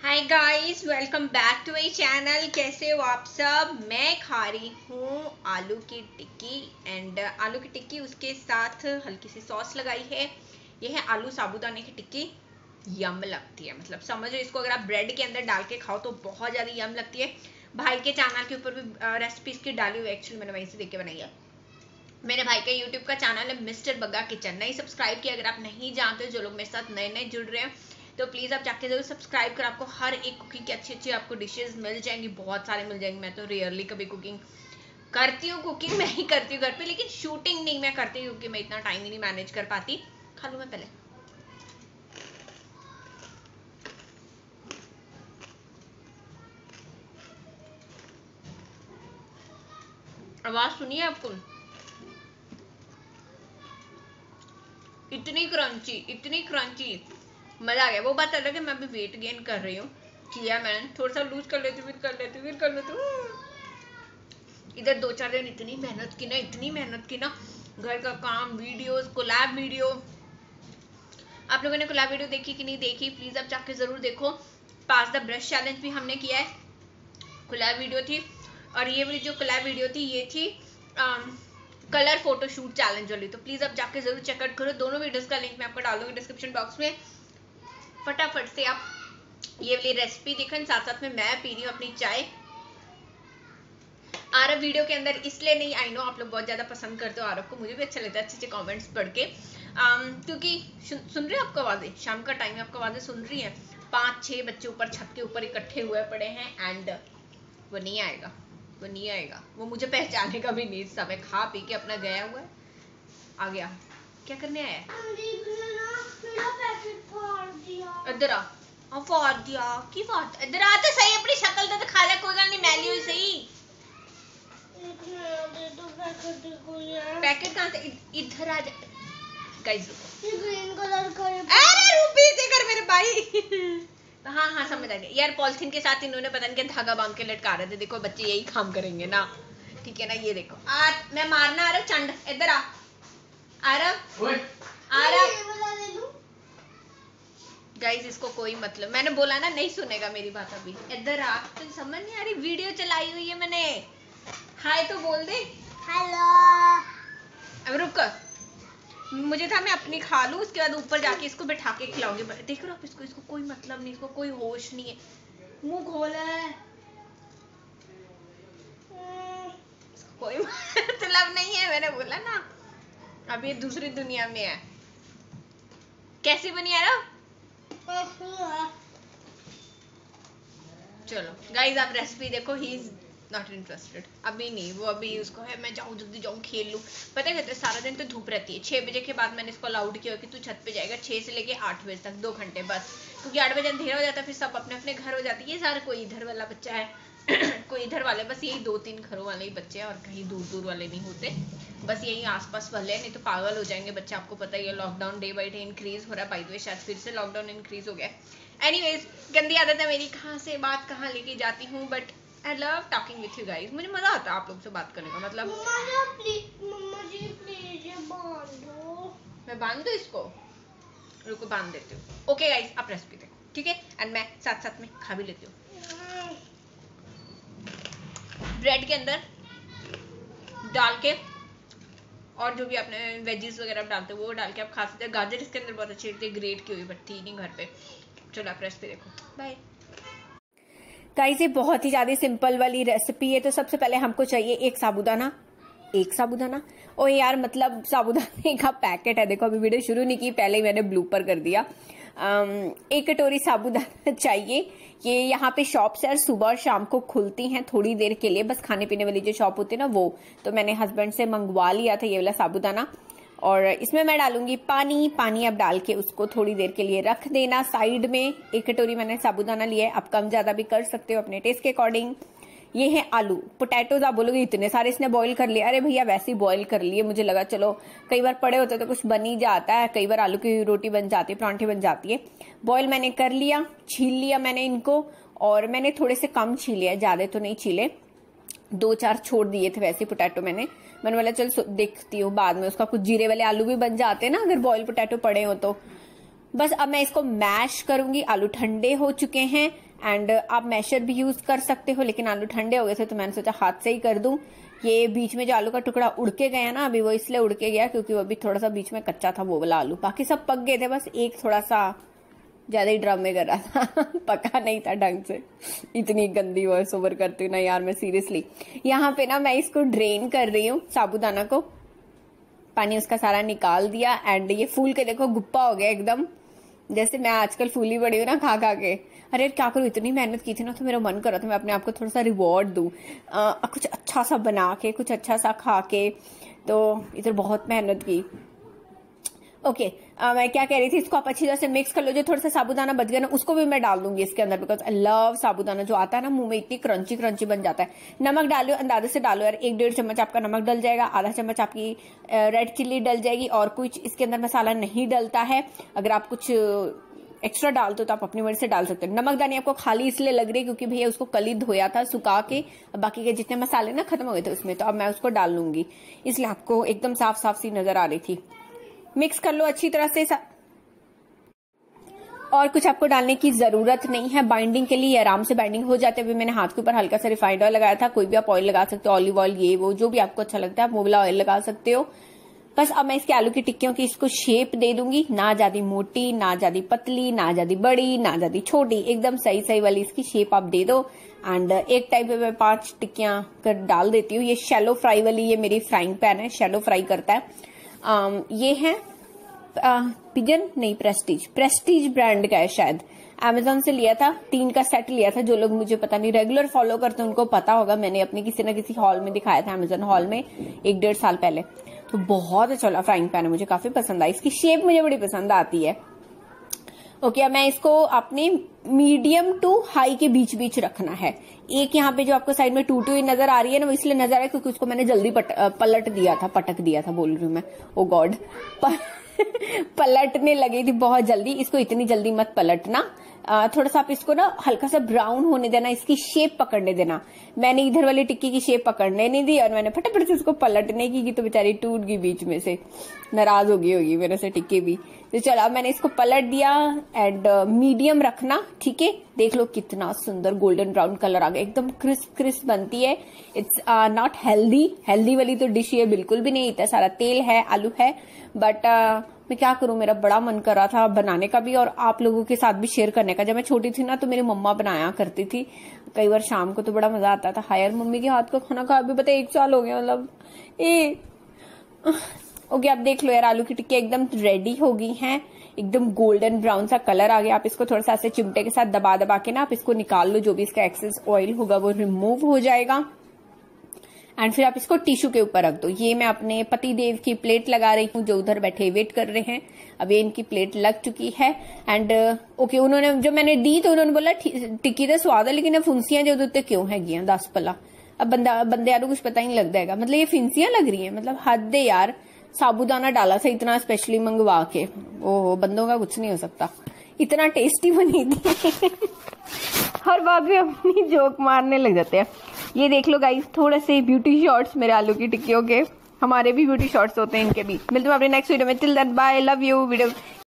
Hi guys, welcome back to my channel. कैसे हो आप सब? मैं खा रही हूँ आलू की टिक्की एंड आलू की टिक्की, उसके साथ हल्की सी सॉस लगाई है। ये है आलू साबूदाने की टिक्की। यम लगती है, मतलब समझो इसको अगर आप ब्रेड के अंदर डाल के खाओ तो बहुत ज़्यादा यम लगती है। भाई के चैनल के ऊपर भी रेसिपीज की डाली हुई, एक्चुअली मैंने वहीं से देख के बनाई है। मेरे भाई का यूट्यूब का चैनल है मिस्टर बग्गा किचन, नहीं सब्सक्राइब किया। अगर आप नहीं जानते हो, जो लोग मेरे साथ नए नए जुड़ रहे हैं, तो प्लीज़ आप जाके जरूर सब्सक्राइब कर। आपको हर एक कुकिंग की अच्छी अच्छी आपको डिशेस मिल जाएंगी, बहुत सारे मिल जाएंगे। मैं तो रेयरली कभी कुकिंग करती हूँ, कुकिंग मैं ही करती हूँ घर पे, लेकिन शूटिंग नहीं मैं करती क्योंकि मैं इतना टाइम ही नहीं मैनेज कर पाती। खा लूँ मैं पहले। आवाज सुनिए आपको, इतनी क्रंची, मजा आ गया। वो बात अलग है, मैं अभी वेट गेन कर रही हूँ, किया मैंने, थोड़ा सा लूज कर लेती हूँ, फिर कर लेती हूँ। इधर 2-4 दिन इतनी मेहनत की ना, घर का काम, वीडियोस, कोलैब वीडियो। आप लोगों ने कोलैब वीडियो देखी कि नहीं देखी, प्लीज आप जाके जरूर देखो। पास द ब्रश चैलेंज भी हमने किया है, कोलैब वीडियो थी। और ये वाली जो कोलैब वीडियो थी, ये थी कलर फोटोशूट चैलेंज वाली। तो प्लीज आप जाके जरूर चेकआउट करो। दोनों वीडियोस का लिंक मैं आपको डाल दूंगी डिस्क्रिप्शन बॉक्स में। फटाफट से आप ये वाली रेसिपी देखें। साथ साथ में मैं पी रही हूँ अपनी चाय। आरव वीडियो के अंदर इसलिए नहीं, आई नो आप लोग बहुत ज्यादा पसंद करते हो आरव को, मुझे भी अच्छा लगता है अच्छे अच्छे कमेंट्स पढ़ के। क्योंकि सुन रहे हो आपको आवाजें, शाम का टाइम है, आपको आवाजें सुन रही हैं। 5-6 बच्चे ऊपर छत के ऊपर इकट्ठे हुए पड़े हैं एंड वो नहीं आएगा, वो मुझे पहचानेगा भी नहीं। समय खा पी के अपना गया हुआ है, आ गया। क्या करने आया है? इधर आ, फाड़ दिया की बात। इधर आ तो सही, अपनी शक्ल तो दिखा ले, कोई गल नहीं, मैली हुई सही। पैकेट कहाँ से? इधर आ जा गाइस, ग्रीन कलर का। अरे रूपी से कर मेरे भाई। हाँ समझ आ गया यार। पॉलिथीन के साथ इन्होंने पता नहीं क्या धागा बांध के लटका रहे थे। देखो बच्चे यही काम करेंगे ना, ठीक है ना। ये देखो, मैं मारना आ रहा चंड, इधर आ आरव। गाइस इसको कोई मतलब, मैंने बोला ना नहीं सुनेगा मेरी बात अभी। इधर आ, तुझे समझ नहीं आ रही? वीडियो चलाई हुई है मैंने। हाय तो बोल दे। हेलो। अब रुक, मुझे था मैं अपनी खा लूं, उसके बाद ऊपर जाके इसको बैठा के खिलाऊंगी। देख रहे हो आप, इसको कोई मतलब नहीं, इसको कोई होश नहीं है। मुंह खोला है, कोई मतलब नहीं है, मैंने बोला ना। अब ये दूसरी दुनिया में है। कैसी बनी यार? चलो गाइस आप रेसिपी देखो। ही इज नॉट इंटरेस्टेड अभी नहीं, वो अभी उसको है मैं जाऊँ जल्दी जाऊँ खेल लूँ। पता है सारा दिन तो धूप रहती है। 6 बजे के बाद मैंने इसको अलाउड किया कि तू छत पे जाएगा 6 से लेके 8 बजे तक, 2 घंटे बस। क्योंकि 8 बजे अंधेरा हो जाता है, फिर सब अपने अपने घर हो जाते हैं। ये सारा कोई इधर वाला बच्चा है कोई इधर वाले, बस यही 2-3 घरों वाले ही बच्चे हैं, और कहीं दूर दूर वाले नहीं होते, बस यही आसपास वाले हैं। नहीं तो पागल हो जाएंगे बच्चे, आपको पता ही है। Lockdown day by day increase हो रहा है, बाय द वे शायद फिर से लॉकडाउन इंक्रीज हो गया। एनीवेज, गंदी आदत है मेरी, कहाँ से बात कहाँ लेके जाती हूँ। But I love talking with you guys, मुझे मजा आता है आप लोग से बात करने का। मतलब मैं बांध दूँ इसको? रुको बांध देती हूँ। ओके गाइज आप रेसिपी देखो, ठीक है, एंड मैं साथ साथ में खा भी लेती हूँ। ब्रेड के अंदर डाल के, और जो भी आपने वेजीज वगैरह डालते हो वो डाल के आप खा सकते हैं। गाजर इसके अंदर बहुत अच्छी थी, ग्रेट की हुई, बट थी नहीं घर पे। चलो आप रेसिपी देखो, बाय गाइस। ये बहुत ही ज्यादा सिंपल वाली रेसिपी है। तो सबसे पहले हमको चाहिए एक साबूदाना। ओ यार, मतलब साबूदाने का पैकेट है। देखो अभी वीडियो शुरू नहीं की, पहले ही मैंने ब्लूपर कर दिया। 1 कटोरी साबूदाना चाहिए। ये यहाँ पे शॉप्स है, सुबह और शाम को खुलती हैं थोड़ी देर के लिए, बस खाने पीने वाली जो शॉप होती है ना वो। तो मैंने हस्बैंड से मंगवा लिया था ये वाला साबूदाना। और इसमें मैं डालूंगी पानी अब डाल के उसको थोड़ी देर के लिए रख देना साइड में। 1 कटोरी मैंने साबूदाना लिया है, आप कम ज्यादा भी कर सकते हो अपने टेस्ट के अकॉर्डिंग। ये है आलू, पोटैटोज। आप बोलोगे इतने सारे इसने बॉईल कर लिए। अरे भैया वैसे ही बॉईल कर लिए, मुझे लगा चलो कई बार पड़े होते तो कुछ बन ही जाता है, कई बार आलू की रोटी बन जाती है, परांठे बन जाती है। बॉईल मैंने कर लिया, छील लिया मैंने इनको। और मैंने थोड़े से कम छीले, ज्यादा तो नहीं छीले, 2-4 छोड़ दिए थे वैसे पोटैटो। मैंने बोला चल देखती हूँ बाद में, उसका कुछ जीरे वाले आलू भी बन जाते हैं ना अगर बॉयल पोटैटो पड़े हो तो। बस अब मैं इसको मैश करूंगी। आलू ठंडे हो चुके हैं, एंड आप मैशर भी यूज कर सकते हो, लेकिन आलू ठंडे हो गए थे तो मैंने सोचा हाथ से ही कर दूं। ये बीच में जो आलू का टुकड़ा उड़ के गया ना अभी, वो इसलिए उड़ के गया क्योंकि वो अभी थोड़ा सा बीच में कच्चा था वो वाला आलू, बाकी सब पक गए थे, बस एक थोड़ा सा ज्यादा ही ड्रामे कर रहा था पका नहीं था ढंग से। इतनी गंदी वॉइस ओवर करती हूँ ना यार मैं सीरियसली। यहाँ पे ना मैं इसको ड्रेन कर रही हूँ साबूदाना को, पानी उसका सारा निकाल दिया एंड ये फूल के देखो गुप्पा हो गया एकदम, जैसे मैं आजकल फूली बड़ी हूँ ना खा खा के। अरे क्या करूँ, इतनी मेहनत की थी ना तो मेरा मन कर रहा था मैं अपने आप को थोड़ा सा रिवॉर्ड दूं, कुछ अच्छा सा बना के, कुछ अच्छा सा खा के, तो इधर बहुत मेहनत की। ओके मैं क्या कह रही थी, इसको आप अच्छी तरह से मिक्स कर लो। जो थोड़ा सा साबूदाना बच गया ना उसको भी मैं डाल दूंगी इसके अंदर, बिकॉज आई लव साबूदाना, जो आता है ना मुंह में इतनी क्रंची क्रंची बन जाता है। नमक डालो अंदाजे से डालो यार, 1-1.5 चम्मच आपका नमक डल जाएगा, आधा चम्मच आपकी रेड चिल्ली डल जाएगी, और कुछ इसके अंदर मसाला नहीं डलता है। अगर आप कुछ एक्स्ट्रा डालते हो तो आप अपनी मर्जी से डाल सकते हो। नमकदानी आपको खाली इसलिए लग रही है क्योंकि भैया उसको कल ही धोया था सुखा के, बाकी के जितने मसाले ना खत्म हो गए थे उसमें, तो अब मैं उसको डाल लूंगी, इसलिए आपको एकदम साफ साफ सी नजर आ रही थी। मिक्स कर लो अच्छी तरह से और कुछ आपको डालने की जरूरत नहीं है। बाइंडिंग के लिए आराम से बाइंडिंग हो जाते हैं। अभी मैंने हाथ के ऊपर हल्का सा रिफाइंड ऑयल लगाया था, कोई भी आप ऑयल लगा सकते हो, ऑलिव ऑयल, ये वो जो भी आपको अच्छा लगता है आप वो वाला ऑयल लगा सकते हो। बस अब मैं इसके आलू की टिक्कियों की इसको शेप दे दूंगी, ना ज्यादा मोटी ना ज्यादा पतली ना ज्यादा बड़ी ना ज्यादा छोटी, एकदम सही सही वाली इसकी शेप आप दे दो। एंड एक टाइप पे मैं 5 टिक्कियां कर डाल देती हूँ। ये शैलो फ्राई वाली, ये मेरी फ्राइंग पैन है, शैलो फ्राई करता है। ये है पिजन नहीं प्रेस्टीज ब्रांड का है शायद, अमेजोन से लिया था, 3 का सेट लिया था। जो लोग मुझे पता नहीं रेगुलर फॉलो करते हैं उनको पता होगा, मैंने अपने किसी न किसी हॉल में दिखाया था, अमेजोन हॉल में 1-1.5 साल पहले। तो बहुत अच्छा लगा फ्राइंग पैन है, मुझे काफी पसंद आई, इसकी शेप मुझे बड़ी पसंद आती है। ओके अब मैं इसको अपने मीडियम टू हाई के बीच बीच रखना है। एक यहाँ पे जो आपको साइड में टूटी हुई नजर आ रही है ना, वो इसलिए नजर आ रही है क्योंकि उसको मैंने जल्दी पटक दिया था बोल रही हूँ मैं, ओ गॉड पलटने लगी थी बहुत जल्दी। इसको इतनी जल्दी मत पलटना, थोड़ा सा आप इसको ना हल्का सा ब्राउन होने देना, इसकी शेप पकड़ने देना। मैंने इधर वाली टिक्की की शेप पकड़ने नहीं दी और मैंने फटाफट से उसको पलटने की तो बेचारी टूट गई बीच में से, नाराज हो गई होगी मेरे से टिक्की भी। तो चलो अब मैंने इसको पलट दिया एंड मीडियम रखना, ठीक है। देख लो कितना सुंदर गोल्डन ब्राउन कलर आ गया, एकदम क्रिस्प क्रिस्प बनती है। इट्स नॉट हेल्दी वाली तो डिश ये बिल्कुल भी नहीं, इतना सारा तेल है, आलू है, बट मैं क्या करूं, मेरा बड़ा मन कर रहा था बनाने का भी और आप लोगों के साथ भी शेयर करने का। जब मैं छोटी थी ना तो मेरी मम्मा बनाया करती थी कई बार शाम को, तो बड़ा मजा आता था। हायर मम्मी के हाथ का खाना खा भी पता 1 साल हो गया, मतलब ओके आप देख लो यार, आलू की टिक्की एकदम रेडी हो गई हैं, एकदम गोल्डन ब्राउन सा कलर आ गया। आप इसको थोड़ा सा ऐसे चिमटे के साथ दबा के ना आप इसको निकाल लो, जो भी इसका एक्सेस ऑयल होगा वो रिमूव हो जाएगा। एंड फिर आप इसको टिश्यू के ऊपर रख दो। ये मैं अपने पति देव की प्लेट लगा रही हूँ जो उधर बैठे वेट कर रहे हैं। अब ये इनकी प्लेट लग चुकी है एंड ओके उन्होंने जो मैंने दी तो उन्होंने बोला टिक्की तो स्वाद है लेकिन फुंसियां जो उत्ते क्यों है 10 पला। अब बंदे कुछ पता ही नहीं लगता है, मतलब ये फिंसियां लग रही है, मतलब हद है यार। साबूदाना डाला था इतना स्पेशली मंगवा के, ओहो बंदों का कुछ नहीं हो सकता, इतना टेस्टी बनी थी हर बात में अपनी जोक मारने लग जाते हैं। ये देख लो गाइस, थोड़े से ब्यूटी शॉट्स मेरे आलू की टिक्कियों के, हमारे भी ब्यूटी शॉट्स होते हैं इनके भी। मिलते हैं अपने नेक्स्ट वीडियो में, till then bye, love you. Video